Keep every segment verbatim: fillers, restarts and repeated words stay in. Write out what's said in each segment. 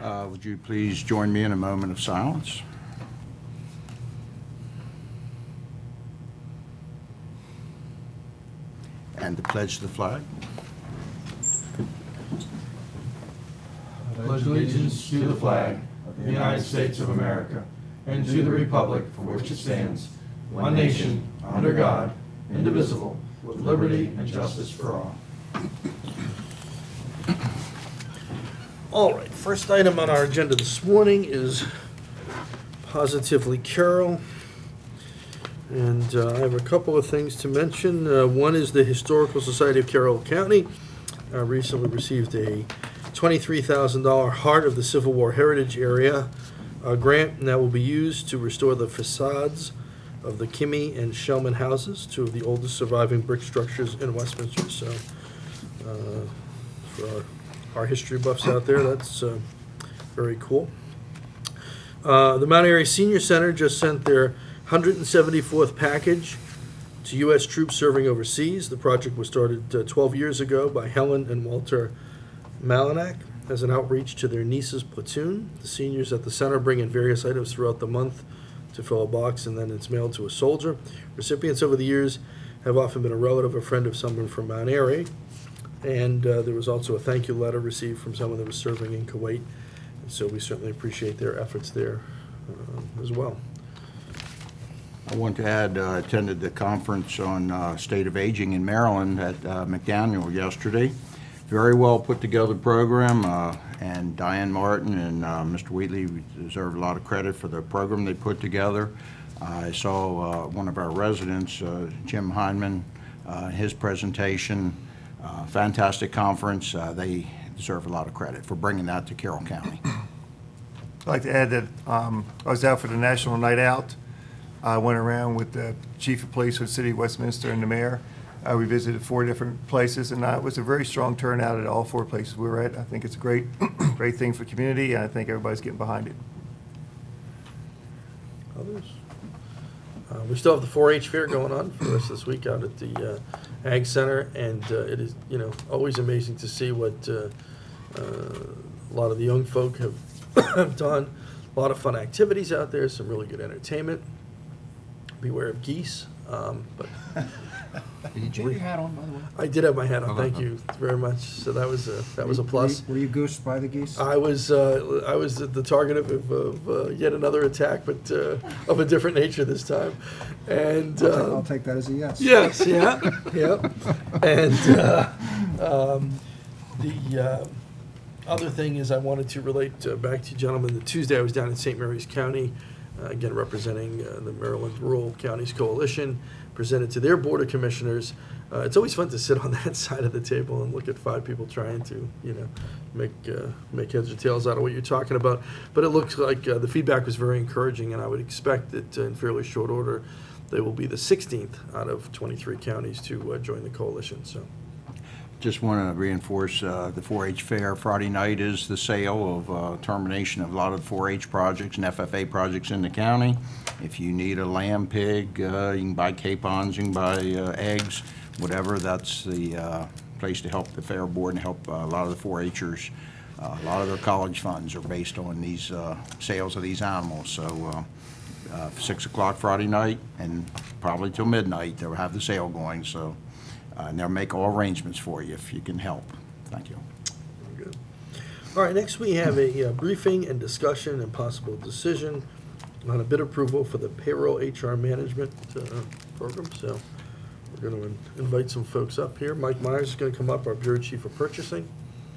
Uh, would you please join me in a moment of silence? And the pledge to the flag. I pledge allegiance to the flag of the United States of America and to the republic for which it stands, one nation, under God, indivisible, with liberty and justice for all. All right, first item on our agenda this morning is Positively Carroll. And uh, I have a couple of things to mention. Uh, one is the Historical Society of Carroll County uh, recently received a twenty-three thousand dollars Heart of the Civil War Heritage Area uh, grant, and that will be used to restore the facades of the Kimmy and Shellman houses, two of the oldest surviving brick structures in Westminster. So uh, for our, our history buffs out there, that's uh, very cool. Uh, the Mount Airy Senior Center just sent their one hundred seventy-fourth package to U S troops serving overseas. The project was started uh, twelve years ago by Helen and Walter Malinak as an outreach to their niece's platoon. The seniors at the center bring in various items throughout the month to fill a box, and then it's mailed to a soldier. Recipients over the years have often been a relative or friend of someone from Mount Airy, and uh, there was also a thank you letter received from someone that was serving in Kuwait, and so we certainly appreciate their efforts there uh, as well. I want to add, I uh, attended the conference on uh, State of Aging in Maryland at uh, McDaniel yesterday. Very well put together program, uh, and Diane Martin and uh, Mister Wheatley deserve a lot of credit for the program they put together. Uh, I saw uh, one of our residents, uh, Jim Heineman, uh, his presentation. Uh, fantastic conference. Uh, they deserve a lot of credit for bringing that to Carroll County. I'd like to add that um, I was out for the National Night Out. I went around with the Chief of Police for the City of Westminster and the Mayor. Uh, we visited four different places, and uh, it was a very strong turnout at all four places we were at. I think it's a great, great thing for the community, and I think everybody's getting behind it. Others? Uh, we still have the four H fair going on for us this week out at the uh, Ag Center, and uh, it is, you know, always amazing to see what uh, uh, a lot of the young folk have, have done. A lot of fun activities out there, some really good entertainment. Beware of geese, um, but Did you have your hat on, by the way? I did have my hat on. Oh, Thank oh. you very much. So that was a that was a Were you- plus. Were you goosed by the geese? I was uh, I was the target of, of uh, yet another attack, but uh, of a different nature this time. And I'll take- uh, I'll take that as a yes. yes, yeah, yeah. And uh, um, the uh, other thing is, I wanted to relate uh, back to you, gentlemen. The Tuesday I was down in Saint Mary's County, uh, again representing uh, the Maryland Rural Counties Coalition, presented to their Board of Commissioners. Uh, it's always fun to sit on that side of the table and look at five people trying to, you know, make uh, make heads or tails out of what you're talking about. But it looks like uh, the feedback was very encouraging, and I would expect that uh, in fairly short order, they will be the sixteenth out of twenty-three counties to uh, join the coalition. So. Just want to reinforce uh, the four H fair. Friday night is the sale of uh, termination of a lot of four H projects and F F A projects in the county. If you need a lamb, pig, uh, you can buy capons, you can buy uh, eggs, whatever. That's the uh, place to help the fair board and help uh, a lot of the four H'ers. Uh, a lot of their college funds are based on these uh, sales of these animals. So uh, uh, six o'clock Friday night and probably till midnight they'll have the sale going. So. Uh, and they'll make all arrangements for you if you can help. Thank you. Very good. All right, next we have a uh, briefing and discussion and possible decision on a bid approval for the payroll H R management uh, program. So we're going to invite some folks up here. Mike Myers is going to come up, our Bureau Chief of Purchasing.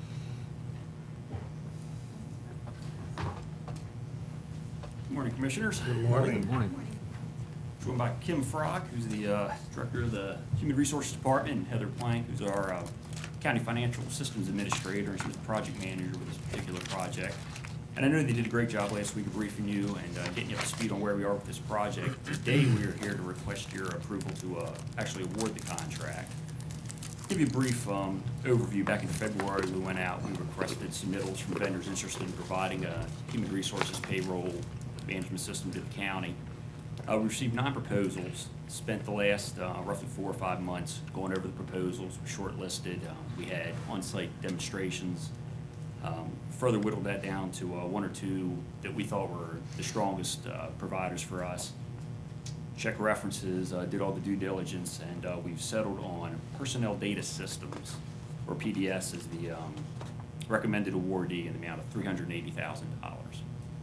Good morning, Commissioners. Good morning. Good morning. Joined by Kim Frock, who's the uh, Director of the Human Resources Department, and Heather Plank, who's our uh, County Financial Systems Administrator, and she's the project manager with this particular project. And I know they did a great job last week of briefing you and uh, getting you up to speed on where we are with this project. Today, we are here to request your approval to uh, actually award the contract. Give you a brief um, overview. Back in February, we went out, we requested submittals from vendors interested in providing a human resources payroll management system to the county. Uh, we received nine proposals, spent the last uh, roughly four or five months going over the proposals, we shortlisted. Uh, we had on-site demonstrations Um, Further whittled that down to uh, one or two that we thought were the strongest uh, providers for us. Checked references, uh, did all the due diligence, and uh, we've settled on Personnel Data Systems, or P D S, is the um, recommended awardee in the amount of three hundred eighty thousand dollars.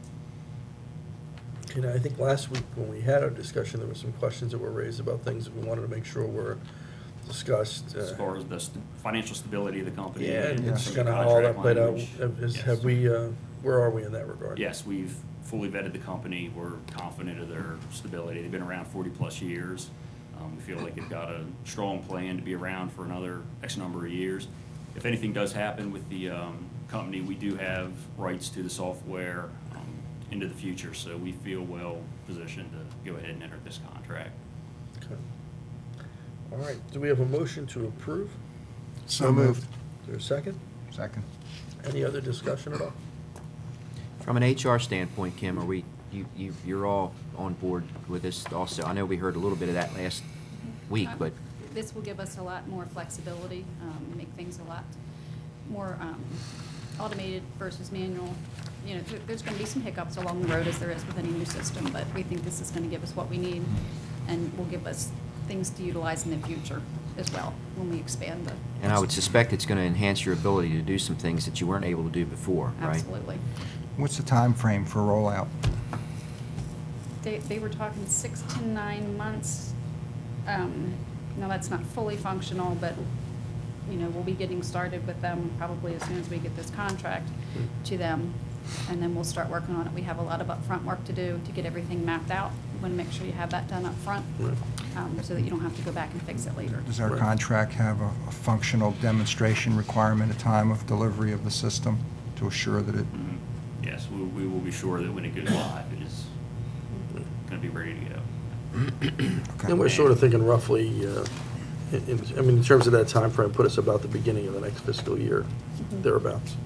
You know, I think last week when we had our discussion, there were some questions that were raised about things that we wanted to make sure were discussed. As uh, far as the st- financial stability of the company. Yeah, and and it's some kind of all contract that played out. language. Have- is- Yes. Have we, uh, where are we in that regard? Yes, we've fully vetted the company. We're confident of their stability. They've been around forty-plus years. Um, We feel like they've got a strong plan to be around for another X number of years. If anything does happen with the um, company, we do have rights to the software um, into the future, so we feel well positioned to go ahead and enter this contract. Okay. All right, do we have a motion to approve? So moved. Is there a second? Second. Any other discussion at all? From an H R standpoint, Kim, are we, you, you, you're all on board with this also? I know we heard a little bit of that last week, Um, but This will give us a lot more flexibility, um, make things a lot more um, automated versus manual. You know, there- there's going to be some hiccups along the road, as there is with any new system, but we think this is going to give us what we need and will give us things to utilize in the future as well when we expand the. and I would suspect it's going to enhance your ability to do some things that you weren't able to do before, right? Absolutely. What's the time frame for rollout? They, they were talking six to nine months. Um, Now, that's not fully functional, but, you know, we'll be getting started with them probably as soon as we get this contract to them, and then we'll start working on it. We have a lot of upfront work to do to get everything mapped out. We want to make sure you have that done up front, Right. um, so that you don't have to go back and fix it later. Does our Right. contract have a a functional demonstration requirement at time of delivery of the system to assure that it, Mhm. Yes, we we will be sure that when it goes live, it is going to be ready to go. okay. And we're sort of thinking roughly, uh, in- in- I mean, in terms of that time frame, put us about the beginning of the next fiscal year, thereabouts.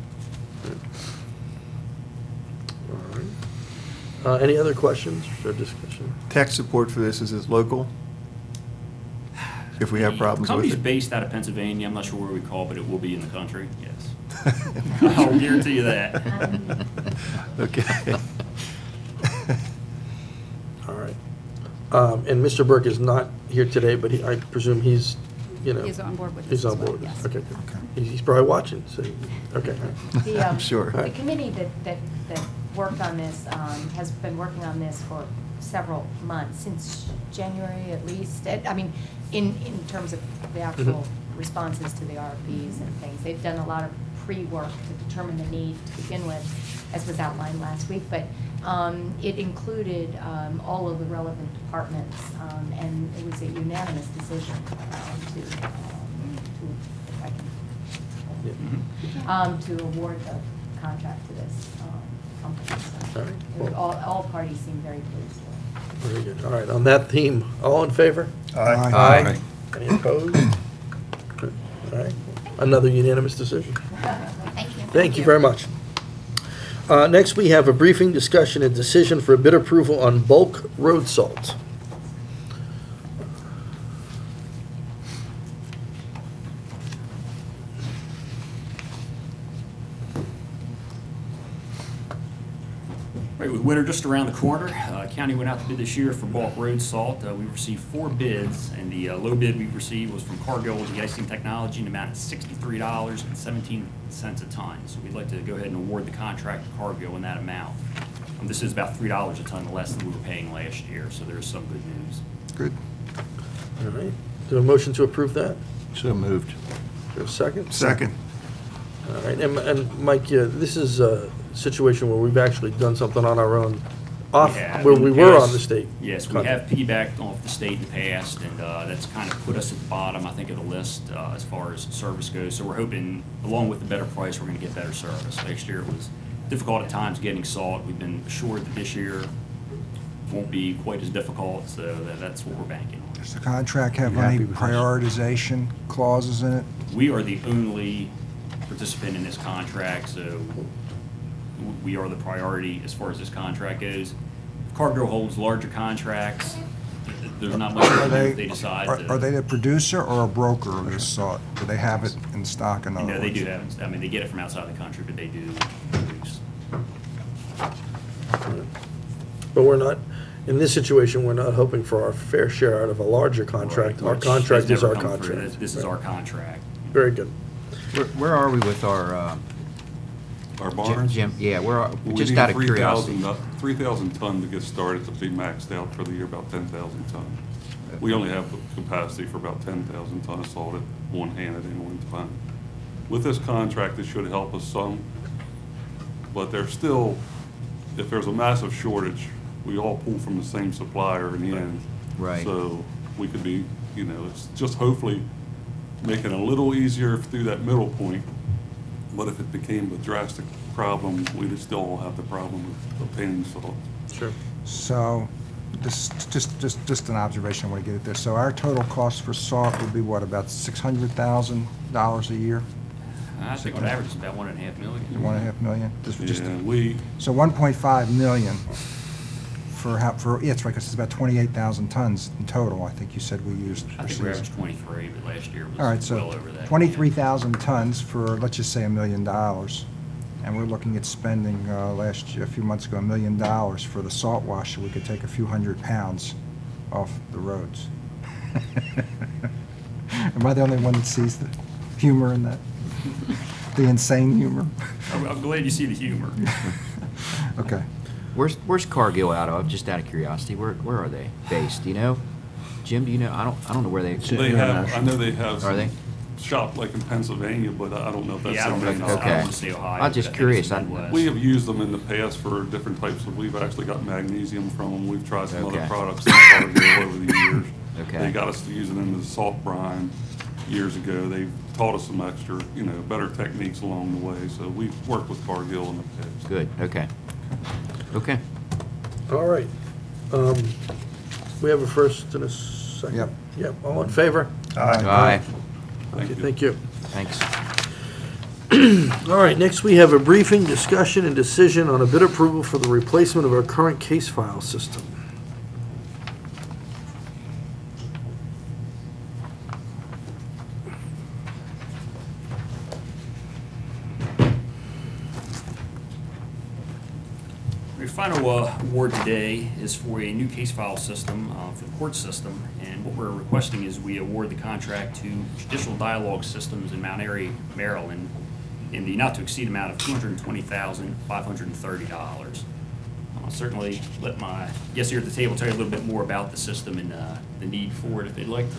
All right. Uh, Any other questions or discussion? Tech support for this, is this local? If we have The problems with company's it? based out of Pennsylvania. I'm not sure where we call, but it will be in the country, yes. I'll guarantee you that. Okay. All right. Um, And Mister Burke is not here today, but he- I presume he's, you know. He's on board with He's this as on well, board with yes. it. Okay, good. He's he's probably watching, so, okay. The, um, I'm sure. The committee that, that, that worked on this, um, has been working on this for several months, since January at least. And, I mean, in, in terms of the actual responses to the R F Ps and things. They've done a lot of pre-work to determine the need to begin with, as was outlined last week. But um, it included um, all of the relevant departments, um, and it was a unanimous decision um, to, um, to, if I can, um, to award the contract to this um, company. So All right. it was- All, all parties seem very pleased with it. Very good. All right, on that theme, all in favor? Aye. Aye. Any opposed? All right, another unanimous decision. Thank you. Thank you very much. Uh, Next, we have a briefing, discussion, and decision for bid approval on bulk road salt. Right, with winter just around the corner, uh, county went out to bid this year for bulk road salt. Uh, We received four bids, and the uh, low bid we received was from Cargill De-icing Technology in the amount of sixty-three dollars and seventeen cents a ton. So we'd like to go ahead and award the contract to Cargill in that amount. Um, This is about three dollars a ton less than we were paying last year, so there is some good news. Good. All right, do a motion to approve that? So moved. Is there a second? Second. All right, and, and Mike, yeah, this is a situation where we've actually done something on our own, off, We have where in we the were on past- the state. Yes, we contract. have piggybacked off the state in the past, and uh, that's kind of put us at the bottom, I think, of the list uh, as far as service goes. So we're hoping, along with the better price, we're going to get better service. Last year it was difficult at times getting salt. We've been assured that this year won't be quite as difficult, so that- that's what we're banking on. Does the contract have You any happy with this? prioritization clauses in it? We are the only participant in this contract, so w- we are the priority as far as this contract goes. Cargill holds larger contracts. th- there's not much Are to do they, if they decide are to. are they the producer or a broker of this sort? Do they have it in stock, in You other know, words? they do have, I mean, they get it from outside the country, but they do produce. But we're not, in this situation, we're not hoping for our fair share out of a larger contract. Our Which contract has is never our come through. contract. This- This is our contract. Very good. Where, where are we with our, uh, Our Jim, barns? Jim- yeah, where are, We just need out of 3,000 curiosity? uh, three thousand ton to get started to be maxed out for the year, about ten thousand ton. We only have the capacity for about ten thousand ton of salt at one hand at any one time. With this contract, it should help us some, but there's still, if there's a massive shortage, we all pull from the same supplier in the end. Right. So we could be, you know, it's just hopefully making it a little easier through that middle point. But if it became a drastic problem, we'd still all have the problem of obtaining salt. Sure. So, this, just, just, just an observation, I want to get at this. So our total cost for salt would be what, about six hundred thousand dollars a year? I think on average, it's about one and a half million. One and a half million? Just- just- And we, So one point five million for how, for, yeah, it's right, 'cause it's about twenty-eight thousand tons in total, I think you said we used. I for think we season. averaged twenty-three, but last year All right, was so well over that. twenty-three thousand tons for, let's just say, a million dollars. And we're looking at spending, uh, last year, a few months ago, a million dollars for the salt wash, so we could take a few hundred pounds off the roads. Am I the only one that sees the humor in that? The insane humor? I'm I'm glad you see the humor. Okay. Where's, where's Cargill out of, just out of curiosity, where, where are they based, do you know? Jim, do you know, I don't, I don't know where they. they have, I know they have Are they? some shop like in Pennsylvania, but I don't know if that's Yeah, I don't know if something. it's- I don't Okay. want to say Ohio. I'm just but I think curious. it's the I- Midwest. We have used them in the past for different types of, we've actually got magnesium from them. We've tried some other Okay. products that Cargill over the years. Okay. They got us to use it in the salt brine years ago. They've taught us some extra, you know, better techniques along the way. So we've worked with Cargill in the past. Good, okay. Okay. All right. Um, We have a first and a second. Yep. Yep, all in favor? Aye. Thank you. Thank you. Thanks. All right, next we have a briefing, discussion, and decision on a bid approval for the replacement of our current case file system. Your final uh, award today is for a new case file system uh, for the court system, and what we're requesting is we award the contract to Judicial Dialogue Systems in Mount Airy, Maryland, in the not-to-exceed amount of two hundred twenty thousand five hundred thirty dollars. I'll certainly let my guests here at the table tell you a little bit more about the system and uh, the need for it if they'd like to.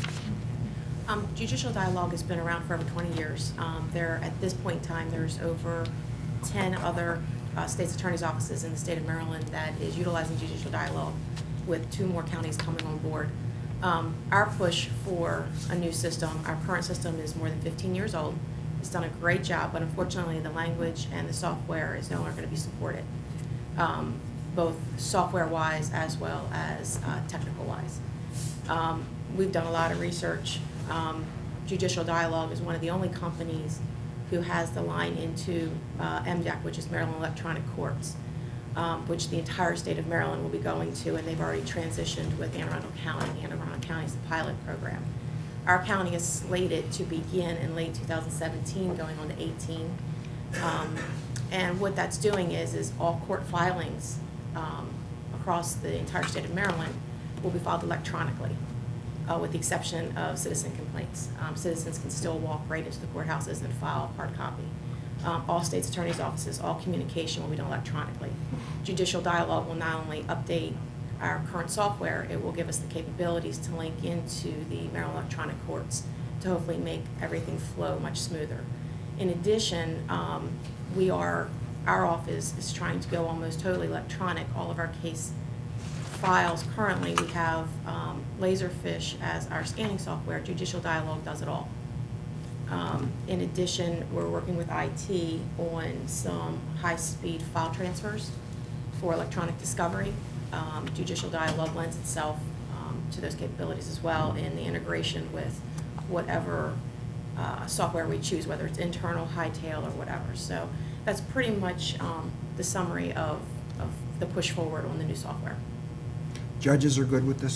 Um, Judicial Dialogue has been around for over twenty years. Um, There, at this point in time, there's over ten other uh, state's attorney's offices in the state of Maryland that is utilizing Judicial Dialogue, with two more counties coming on board. Um, Our push for a new system, our current system is more than fifteen years old. It's done a great job, but unfortunately, the language and the software is no longer going to be supported, um, both software-wise as well as uh, technical-wise. Um, We've done a lot of research. Um, Judicial Dialogue is one of the only companies who has the line into uh, M D E C, which is Maryland Electronic Courts, um, which the entire state of Maryland will be going to, and they've already transitioned with Anne Arundel County. Anne Arundel County is the pilot program. Our county is slated to begin in late two thousand seventeen, going on to eighteen. Um, and what that's doing is, is all court filings um, across the entire state of Maryland will be filed electronically, uh, with the exception of citizen complaints. Um, citizens can still walk right into the courthouses and file a hard copy. Um, all state's attorney's offices, all communication will be done electronically. Judicial Dialogue will not only update our current software, it will give us the capabilities to link into the Maryland Electronic Courts to hopefully make everything flow much smoother. In addition, um, we are, our office is trying to go almost totally electronic. All of our case files currently, we have um, Laserfish as our scanning software. Judicial Dialogue does it all. Um, in addition, we're working with I T on some high-speed file transfers for electronic discovery. Um, Judicial Dialogue lends itself um, to those capabilities as well, in the integration with whatever uh, software we choose, whether it's internal, Hightail, or whatever. So that's pretty much um, the summary of, of the push forward on the new software. Judges are good with this?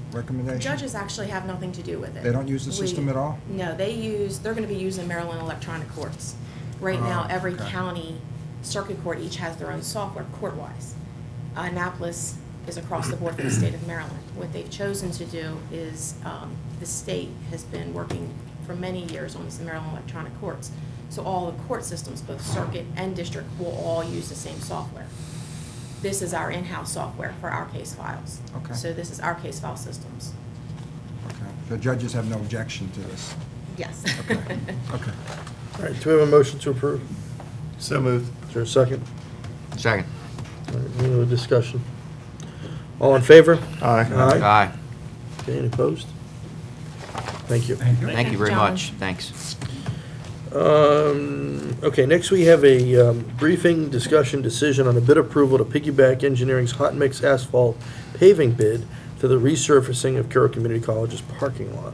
recommendation? Judges actually have nothing to do with it. They don't use the system We- at all? No, they use, they're gonna be using Maryland Electronic Courts. Right now, Oh, every okay. county circuit court each has their own software court-wise. Uh, Annapolis is across the board for the state of Maryland. What they've chosen to do is, um, the state has been working for many years on this Maryland Electronic Courts. So all the court systems, both circuit and district, will all use the same software. This is our in-house software for our case files. Okay. So this is our case file systems. Okay. The judges have no objection to this? Yes. Okay. Okay. All right, do we have a motion to approve? So moved. Is there a second? Second. All right, any other discussion? All in favor? Aye. Aye. Aye. Okay, any opposed? Thank you. Thank you very Gentlemen. much. Thanks. Um, okay, next we have a um, briefing, discussion, decision on a bid approval to Piggyback Engineering's hot mix asphalt paving bid for the resurfacing of Carroll Community College's parking lot.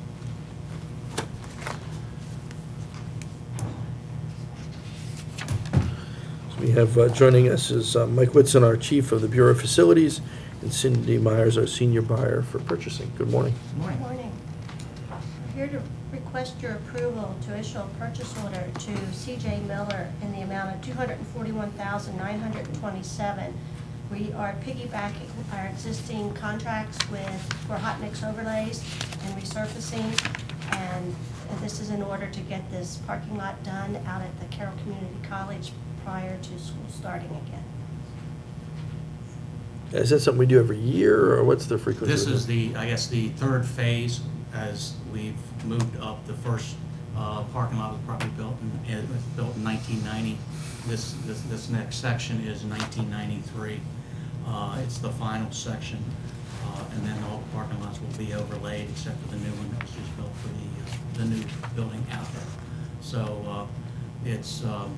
So we have uh, joining us is uh, Mike Whitson, our Chief of the Bureau of Facilities, and Cindy Myers, our Senior Buyer for Purchasing. Good morning. Good morning. I'm here to request your approval to issue a purchase order to C J Miller in the amount of two hundred forty-one thousand nine hundred twenty-seven dollars. We are piggybacking our existing contracts with, for hot mix overlays and resurfacing, and this is in order to get this parking lot done out at the Carroll Community College prior to school starting again. Is that something we do every year, or what's the frequency? This of it? is the, I guess, the third phase, as we've moved up. The first uh, parking lot was probably built in, it was built in nineteen ninety. This, this, this next section is nineteen ninety-three. Uh, It's the final section, uh, and then all the parking lots will be overlaid, except for the new one that was just built for the, uh, the new building out there. So uh, it's um,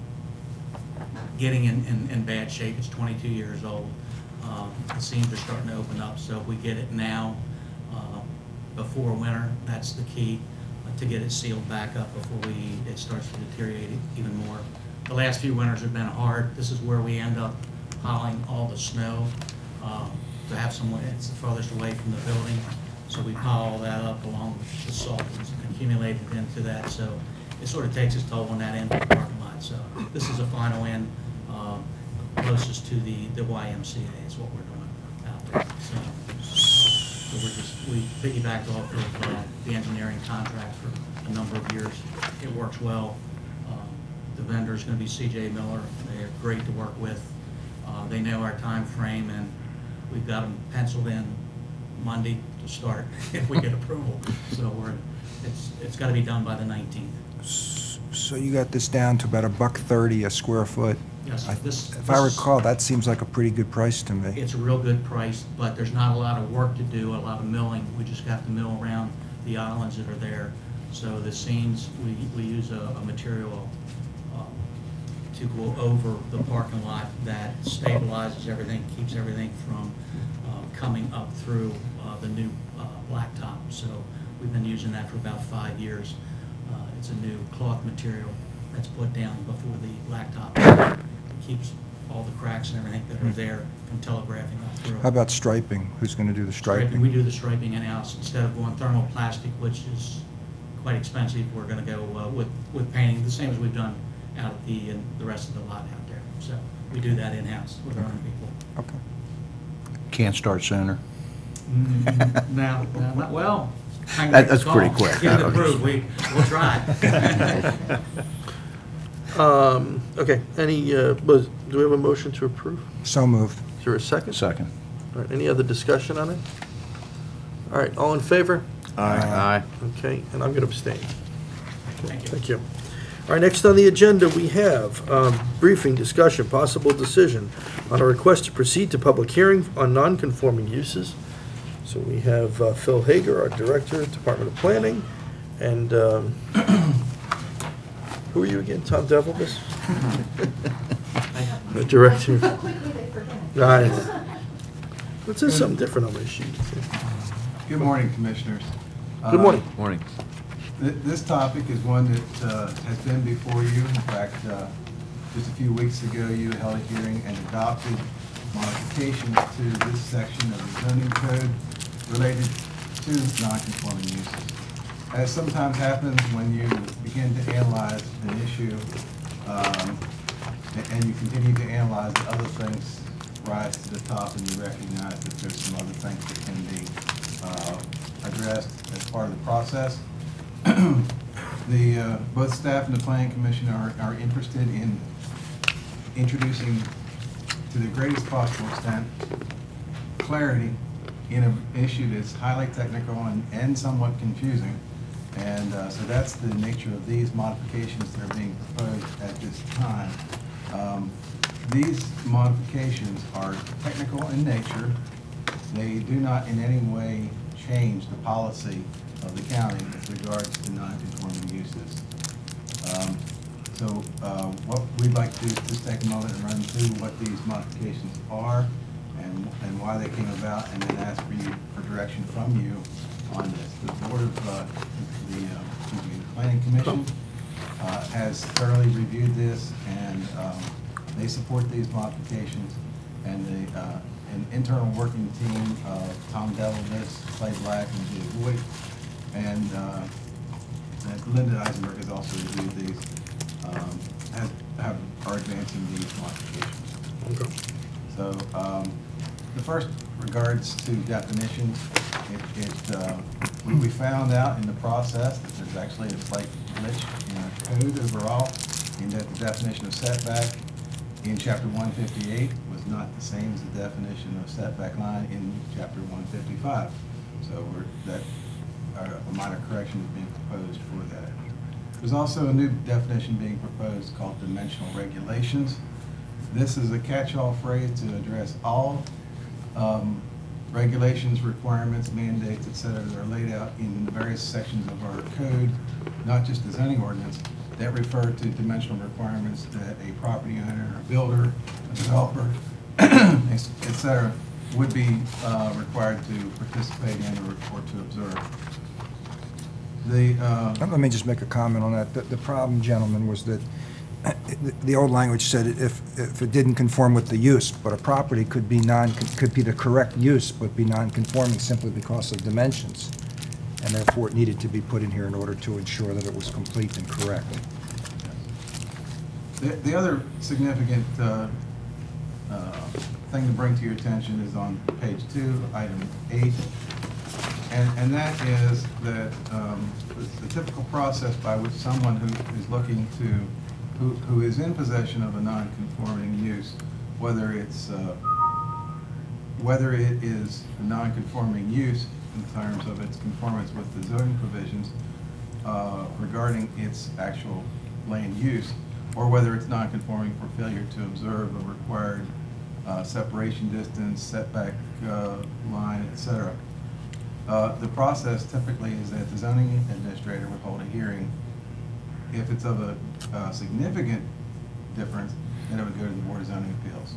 getting in, in, in bad shape. It's twenty-two years old. Um, The seams are starting to open up, so if we get it now, uh, before winter, that's the key, uh, to get it sealed back up before we, it starts to deteriorate even more. The last few winters have been hard. This is where we end up piling all the snow, uh, to have some, it's the farthest away from the building, so we pile all that up along with the salt that's accumulated into that, so it sort of takes its toll on that end of the parking lot. So this is the final end, um, closest to the, the Y M C A is what we're doing out there. So, so we're just, we piggybacked off of uh, the engineering contract for a number of years. It works well. Um, The vendor is going to be C J Miller. They're great to work with. Uh, They know our time frame, and we've got them penciled in Monday to start if we get approval. So we're, it's, it's got to be done by the nineteenth. So you got this down to about a buck thirty a square foot? Yes, I- this- If I this- recall, that seems like a pretty good price to me. It's a real good price, but there's not a lot of work to do, a lot of milling. We just have to mill around the islands that are there. So the seams, we, we use a, a material um, to go over the parking lot that stabilizes everything, keeps everything from uh, coming up through uh, the new uh, blacktop. So we've been using that for about five years. Uh, It's a new cloth material that's put down before the blacktop. It keeps all the cracks and everything that are there from telegraphing up through. How about striping? Who's going to do the striping? We do the striping in-house instead of going thermoplastic, which is quite expensive. We're going to go uh, with, with painting, the same as we've done out at the, and the rest of the lot out there. So we do that in-house with our own people. Okay. Can't start sooner. Mm, Now, now, not- well. I can That- make the that's pretty call. quick. Get it approved, we, we'll try. Um, okay, any, uh, was, do we have a motion to approve? So moved. Is there a second? Second. All right, any other discussion on it? All right, all in favor? Aye. Okay, and I'm going to abstain. Thank you. Thank you. All right, next on the agenda, we have um, briefing, discussion, possible decision on a request to proceed to public hearing on non-conforming uses. So we have uh, Phil Hager, our Director, Department of Planning, and um, who are you again, Tom Devilbus? The Director. So quickly they forget. Nice. Let's do something different on my sheet. Good morning, Commissioners. Good morning. Morning. Th- This topic is one that uh, has been before you. In fact, uh, just a few weeks ago, you held a hearing and adopted modifications to this section of the zoning code. related to non-conforming uses. As sometimes happens when you begin to analyze an issue, um, a- and you continue to analyze it, other things rise to the top, and you recognize that there's some other things that can be uh, addressed as part of the process. The, uh, both staff and the planning commission are, are interested in introducing, to the greatest possible extent, clarity in an issue that's highly technical and, and somewhat confusing. And uh, so that's the nature of these modifications that are being proposed at this time. Um, These modifications are technical in nature. They do not in any way change the policy of the county with regards to non-conforming uses. Um, So uh, what we'd like to do is just take a moment and run through what these modifications are and, and why they came about, and then ask for you, for direction from you on this. The Board of, uh, the, uh, excuse me, the Planning Commission uh, has thoroughly reviewed this, and um, they support these modifications. And the, uh, an internal working team of Tom Devilness, Clay Black, and Julie Boyd, and uh, and Linda Eisenberg has also reviewed these, um, have, have, are advancing these modifications. Okay. So, um, the first regards to definitions. It, it, uh, we, we found out in the process that there's actually a slight glitch in our code overall, in that the definition of setback in chapter one fifty-eight was not the same as the definition of setback line in chapter one fifty-five. So we're, that, uh, a minor correction is being proposed for that. There's also a new definition being proposed called dimensional regulations. This is a catch-all phrase to address all um, regulations, requirements, mandates, et cetera, that are laid out in the various sections of our code, not just the zoning ordinance, that refer to dimensional requirements that a property owner, a builder, a developer, et cetera, would be uh, required to participate in or, or to observe. The, uh, Let me just make a comment on that. The, the problem, gentlemen, was that uh, the, the old language said if, if it didn't conform with the use, but a property could be non, could be the correct use, but be non-conforming simply because of dimensions. And therefore, it needed to be put in here in order to ensure that it was complete and correct. The, the other significant uh, uh, thing to bring to your attention is on page two, item eight. And, and that is that um, the, the typical process by which someone who is looking to, who, who is in possession of a non-conforming use, whether it's, uh, whether it is a non-conforming use in terms of its conformance with the zoning provisions uh, regarding its actual land use, or whether it's non-conforming for failure to observe a required uh, separation distance, setback uh, line, et cetera. Uh, the process typically is that the zoning administrator would hold a hearing. If it's of a uh, significant difference, then it would go to the Board of Zoning Appeals.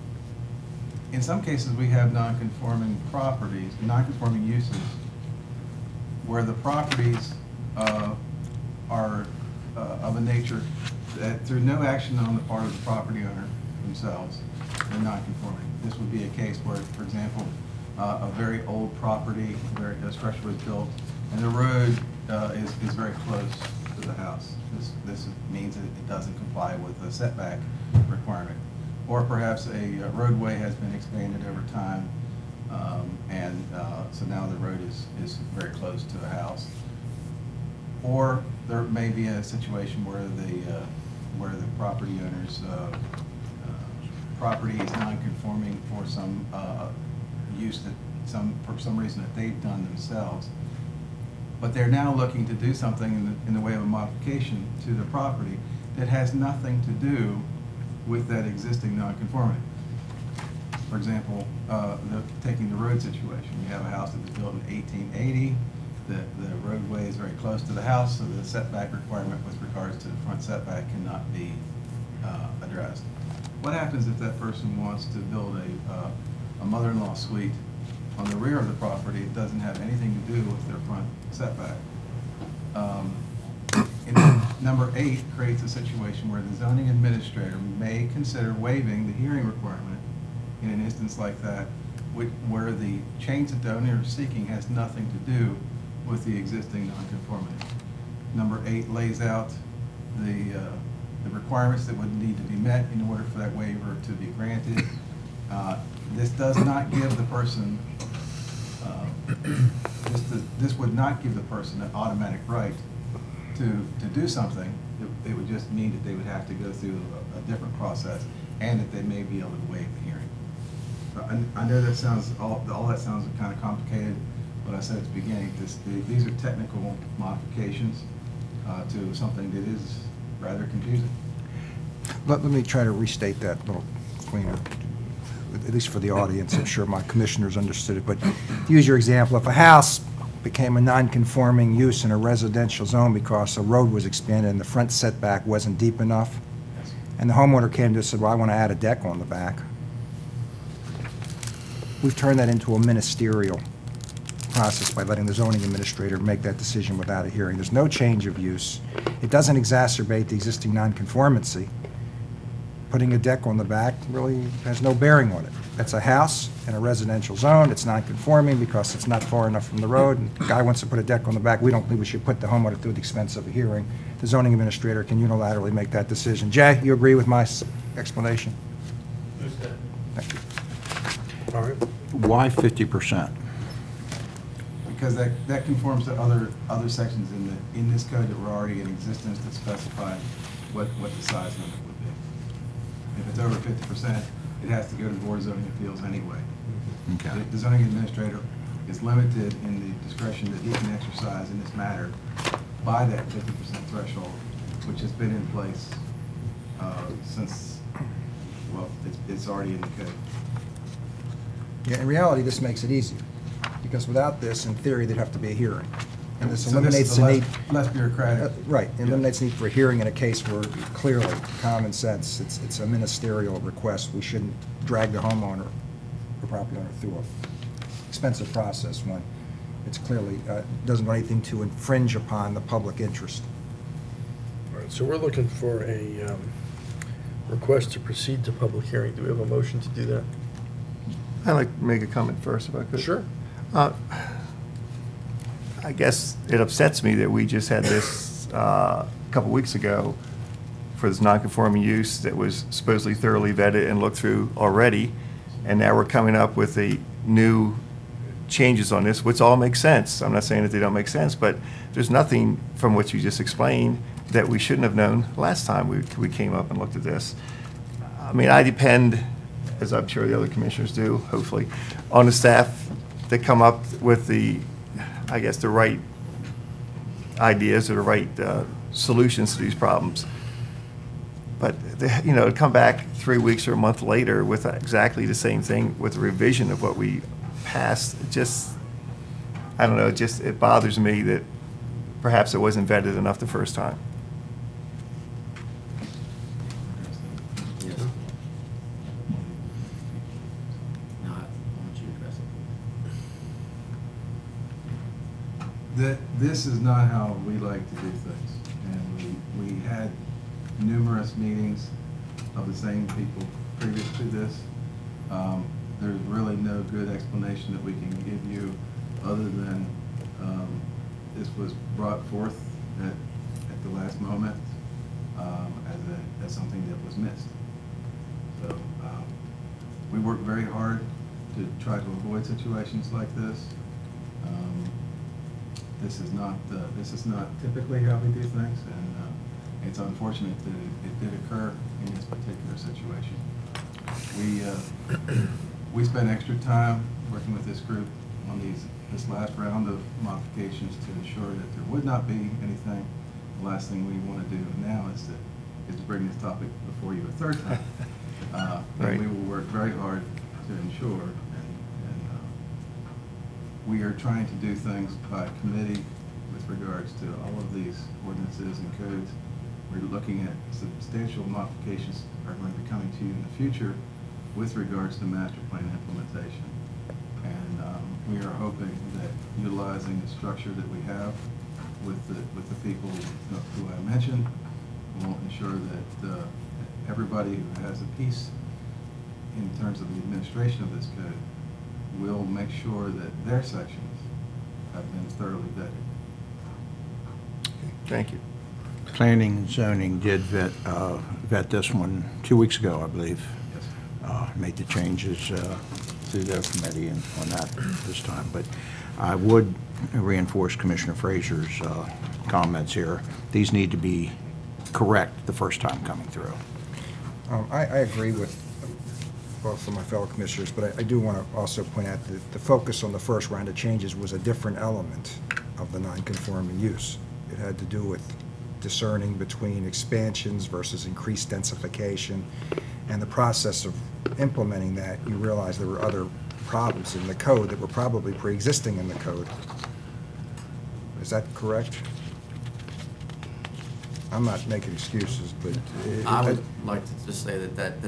In some cases, we have non-conforming properties, non-conforming uses, where the properties uh, are uh, of a nature that through no action on the part of the property owner themselves, they're non-conforming. This would be a case where, for example, uh, a very old property, very, a structure was built, and the road uh, is, is very close to the house. This, this means that it doesn't comply with the setback requirement. Or perhaps a roadway has been expanded over time, um, and uh, so now the road is, is very close to the house. Or there may be a situation where the, uh, where the property owner's uh, uh, property is non-conforming for some uh, use that some, for some reason that they've done themselves. But they're now looking to do something in the, in the way of a modification to the property that has nothing to do with that existing nonconformity. For example, uh, the, taking the road situation. You have a house that was built in eighteen eighty. The, the roadway is very close to the house, so the setback requirement with regards to the front setback cannot be uh, addressed. What happens if that person wants to build a, uh, a mother-in-law suite on the rear of the property? It doesn't have anything to do with their front setback. Um, in number eight creates a situation where the zoning administrator may consider waiving the hearing requirement in an instance like that which, where the change that the owner is seeking has nothing to do with the existing nonconformity. Number eight lays out the, uh, the requirements that would need to be met in order for that waiver to be granted. Uh, This does not give the person, uh, this, does- this would not give the person an automatic right to, to do something. It, it would just mean that they would have to go through a, a different process, and that they may be able to waive the hearing. But I, I know that sounds, all, all that sounds kind of complicated, but I said at the beginning, this, these are technical modifications uh, to something that is rather confusing. Let, let me try to restate that a little cleaner, at least for the audience. I'm sure my commissioners understood it, but use your example. If a house became a non-conforming use in a residential zone because a road was expanded and the front setback wasn't deep enough, and the homeowner came to us and said, well, I want to add a deck on the back, we've turned that into a ministerial process by letting the zoning administrator make that decision without a hearing. There's no change of use. It doesn't exacerbate the existing nonconformity. Putting a deck on the back really has no bearing on it. That's a house in a residential zone. It's non-conforming because it's not far enough from the road. And the guy wants to put a deck on the back. We don't think we should put the homeowner through the expense of a hearing. The zoning administrator can unilaterally make that decision. Jay, you agree with my s- explanation? Thank you. All right. Why fifty percent? Because that, that conforms to other, other sections in the, in this code that were already in existence that specify what, what the size limit would be. If it's over fifty percent, it has to go to the Board of Zoning Appeals anyway. Okay. The- The zoning administrator is limited in the discretion that he can exercise in this matter by that fifty percent threshold, which has been in place uh, since, well, it's, it's already in the code. Yeah, in reality, this makes it easier, because without this, in theory, there'd have to be a hearing. And this So this eliminates is the a need. less- less bureaucratic. Uh, Right, it eliminates the need for a hearing in a case where clearly, common sense, it's, it's a ministerial request. We shouldn't drag the homeowner, the property owner, through a expensive process when it's clearly, uh, doesn't do anything to infringe upon the public interest. All right, so we're looking for a um, request to proceed to public hearing. Do we have a motion to do that? I'd like to make a comment first, if I could. Sure. Uh, I guess it upsets me that we just had this uh, a couple weeks ago for this non-conforming use that was supposedly thoroughly vetted and looked through already, and now we're coming up with the new changes on this, which all makes sense. I'm not saying that they don't make sense, but there's nothing from what you just explained that we shouldn't have known last time we, we came up and looked at this. I mean, I depend, as I'm sure the other commissioners do, hopefully, on the staff that come up with the, I guess, the right ideas or the right uh, solutions to these problems. But, the- you know, to come back three weeks or a month later with exactly the same thing, with a revision of what we passed, it just, I don't know, it just, it bothers me that perhaps it wasn't vetted enough the first time. Yes. No, I want you to address it. That, this is not how we like to do things. And we, we had numerous meetings of the same people previous to this. Um, There's really no good explanation that we can give you other than um, this was brought forth at, at the last moment um, as, a, as something that was missed. So um, we work very hard to try to avoid situations like this. Um, This is not, uh, this is not typically how we do things, and uh, it's unfortunate that it, it did occur in this particular situation. We, uh, we spent extra time working with this group on these, this last round of modifications to ensure that there would not be anything. The last thing we want to do now is to, is to bring this topic before you a third time. Uh, Right. And we will work very hard to ensure, and, and uh, we are trying to do things by committee with regards to all of these ordinances and codes. We're looking at substantial modifications are going to be coming to you in the future with regards to master plan implementation. And um, we are hoping that utilizing the structure that we have with the, with the people who I mentioned will ensure that uh, everybody who has a piece in terms of the administration of this code we'll make sure that their sections have been thoroughly vetted. Thank you. Planning and zoning did vet, uh, vet this one two weeks ago, I believe. Yes. Uh, Made the changes uh, through their committee and on that this time. But I would reinforce Commissioner Frazier's uh, comments here. These need to be correct the first time coming through. Um, I, I agree with both of my fellow commissioners, but I, I do want to also point out that the focus on the first round of changes was a different element of the non-conforming use. It had to do with discerning between expansions versus increased densification, and the process of implementing that, you realize there were other problems in the code that were probably pre-existing in the code. Is that correct? I'm not making excuses, but... it- I would it- like to just say that, that, that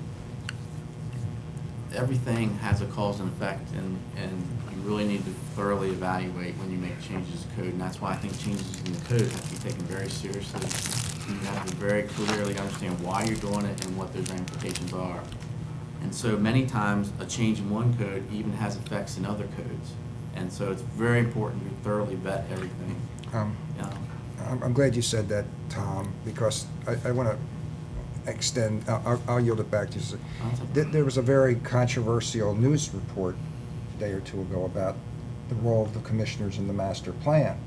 everything has a cause and effect, and, and you really need to thoroughly evaluate when you make changes to code, and that's why I think changes in the code have to be taken very seriously. You have to very clearly understand why you're doing it and what those ramifications are. And so many times, a change in one code even has effects in other codes. And so it's very important to thoroughly vet everything. Um, You know? I'm, I'm glad you said that, Tom, because I, I want to extend, I'll, I'll yield it back to you. There, there was a very controversial news report a day or two ago about the role of the commissioners in the master plan.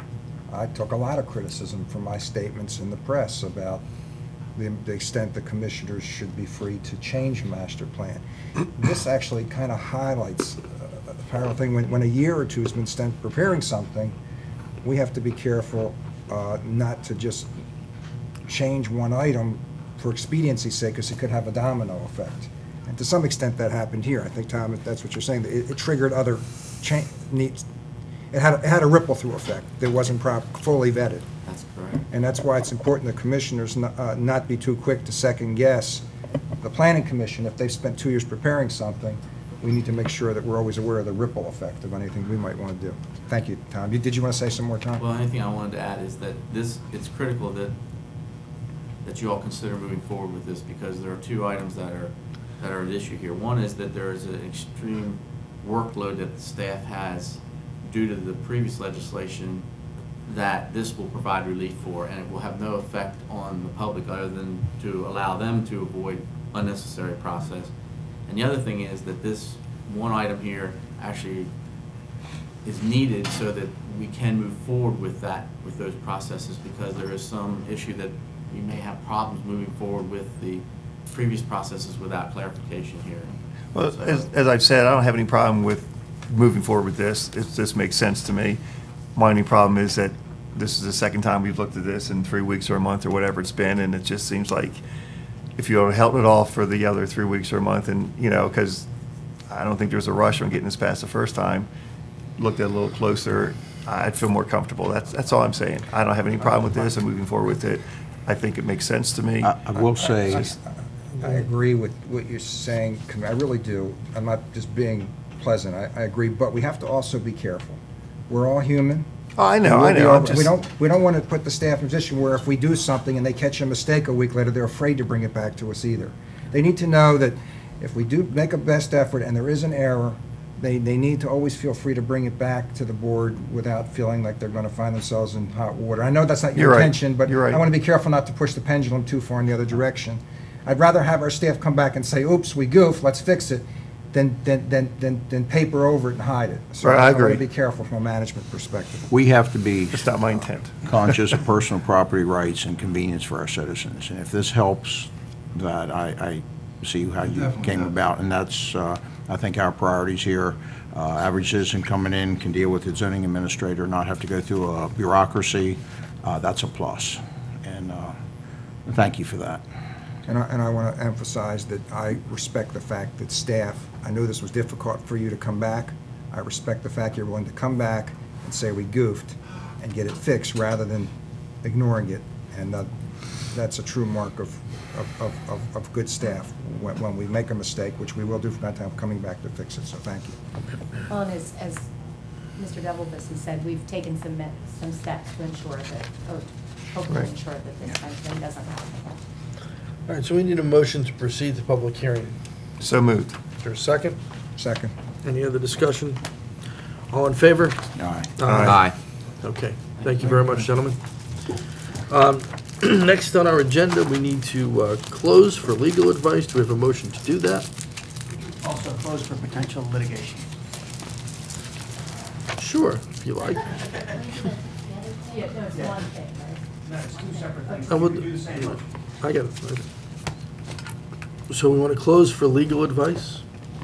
I took a lot of criticism from my statements in the press about the, the extent the commissioners should be free to change a master plan. This actually kind of highlights uh, a parallel thing. When, when a year or two has been spent preparing something, we have to be careful uh, not to just change one item for expediency's sake, because it could have a domino effect. And to some extent, that happened here. I think, Tom, if that's what you're saying. It, it triggered other cha- needs. It had, it had a ripple through effect that wasn't prop, fully vetted. That's correct. And that's why it's important that commissioners not, uh, not be too quick to second guess the planning commission. If they've spent two years preparing something, we need to make sure that we're always aware of the ripple effect of anything we might want to do. Thank you, Tom. You, did you want to say some more, Tom? Well, anything I wanted to add is that this, it's critical that, that you all consider moving forward with this, because there are two items that are, that are at issue here. One is that there is an extreme workload that the staff has due to the previous legislation that this will provide relief for, and it will have no effect on the public other than to allow them to avoid unnecessary process. And the other thing is that this one item here actually is needed so that we can move forward with that, with those processes, because there is some issue that we may have problems moving forward with the previous processes without clarification here. Well, So- as, as I've said, I don't have any problem with moving forward with this. It this makes sense to me. My only problem is that this is the second time we've looked at this in three weeks or a month or whatever it's been, and it just seems like if you held it off for the other three weeks or a month, and, you know, because I don't think there's a rush on getting this passed the first time, looked at it a little closer, I'd feel more comfortable. That's, that's all I'm saying. I don't have any problem with this and moving forward with it. I think it makes sense to me. I I will say, I, I agree with what you're saying. I really do. I'm not just being pleasant. I, I agree, but we have to also be careful. We're all human. Oh, I know, And we'll I be know. I'm over- We just- don't, we don't want to put the staff in a position where if we do something and they catch a mistake a week later, they're afraid to bring it back to us either. They need to know that if we do make a best effort and there is an error, they, they need to always feel free to bring it back to the board without feeling like they're going to find themselves in hot water. I know that's not your You're right. intention, but You're right. I want to be careful not to push the pendulum too far in the other direction. I'd rather have our staff come back and say, oops, we goofed, let's fix it, than, than, than, than, than paper over it and hide it. So Right, I I want agree. to be careful from a management perspective. we have to be That's not my intent. conscious of personal property rights and convenience for our citizens. And if this helps, that, I, I see how you Definitely came does. about, and that's, uh, I think, our priorities here. Uh, Average citizen coming in can deal with the zoning administrator, not have to go through a bureaucracy. Uh, That's a plus. And uh, thank you for that. And I, and I want to emphasize that I respect the fact that staff, I know this was difficult for you to come back. I respect the fact you're willing to come back and say we goofed and get it fixed rather than ignoring it. And uh, that's a true mark of, of, of- of, of good staff when, when we make a mistake, which we will do from time to time, coming back to fix it. So thank you. Well, and as, as Mister Devilbus has said, we've taken some, me- some steps to ensure that, or hopefully Right. ensure that this kind of thing doesn't happen. All right, so we need a motion to proceed to public hearing. So moved. Is there a second? Second. Any other discussion? All in favor? Aye. Aye. Okay, thank you very much, gentlemen. Um, Next on our agenda, we need to uh, close for legal advice. Do we have a motion to do that? Also closed for potential litigation. Sure, if you like. Yeah, no, it's one thing, right? No, it's two separate things. I We would- can do the same motion. I get it. I get it. So we want to close for legal advice?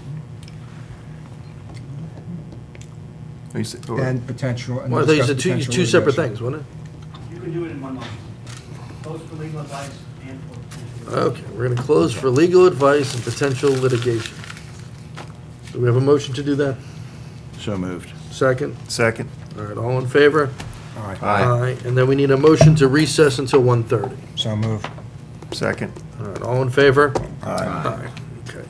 You said- or- And potential. and Well, I thought you discuss said two, potential two separate litigation. things, wasn't it? You can do it in one motion. Close for legal advice and for potential. Okay, we're going to close for legal advice and potential litigation. Do we have a motion to do that? So moved. Second? Second. All right, all in favor? Aye. Aye. And then we need a motion to recess until one thirty. So move. Second. All right, all in favor? Aye. Aye. Okay.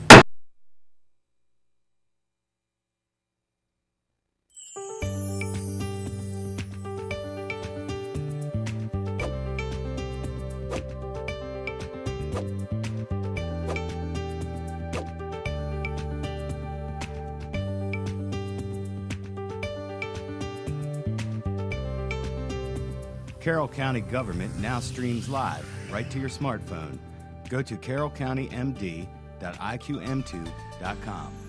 Carroll County government now streams live right to your smartphone. Go to carroll county m d dot i q m two dot com.